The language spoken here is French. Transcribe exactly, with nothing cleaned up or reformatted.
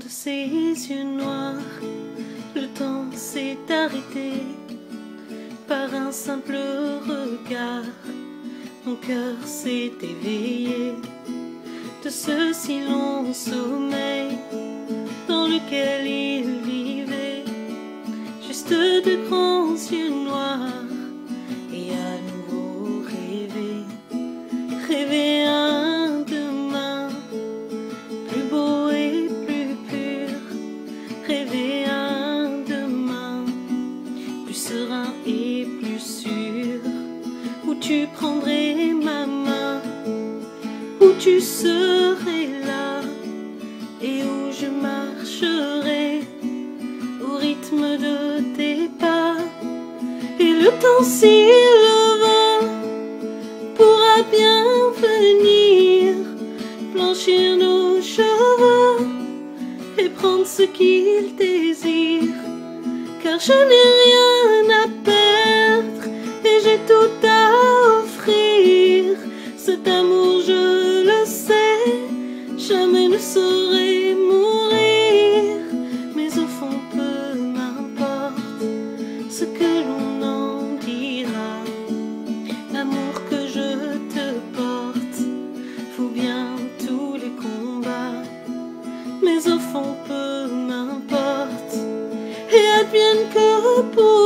de ses yeux noirs, le temps s'est arrêté par un simple regard. Mon cœur s'est éveillé de ce si long sommeil dans lequel il vivait, juste de grands yeux noirs, et à nouveau rêver, rêver un demain plus beau et plus pur, rêver un demain plus serein et plus sûr, où tu prendrais ma main, où tu serais là, et où je marcherai au rythme de tes pas. Et le temps, s'il le va, pourra bien venir blanchir nos cheveux et prendre ce qu'il désire, car je n'ai rien à perdre et j'ai tout à offrir. Cet amour, je le sais, jamais ne saurait mourir, mais au fond peu m'importe ce que l'on en dira. L'amour que je te porte vaut bien tous les combats, mais au fond peu m'importe, et advienne que pour